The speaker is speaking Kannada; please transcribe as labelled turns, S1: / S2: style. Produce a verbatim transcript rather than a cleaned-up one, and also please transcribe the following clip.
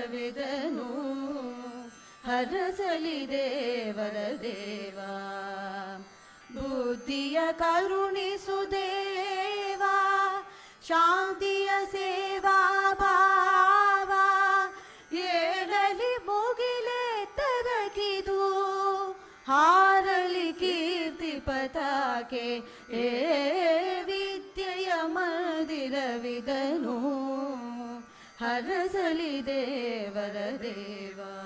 S1: ಮಂದಿರವಿದನು ಹರಸಲಿ ದೇವರ ದೇವ ಬುದ್ಧಿಯ ಕರುಣಿಸು ದೇವ ಶಾಂತಿಯ ಸೇವಾ ಭಾವ ಏಳಲಿ ಮುಗಿಲೆ ತರಗಿದು ಹಾರಲಿ ಕೀರ್ತಿ ಪತಾಕೆ ಏ ವಿದ್ಯೆಯ ಮಂದಿರವಿದನು ಹರಸಲಿ ದೇವರ ದೇವ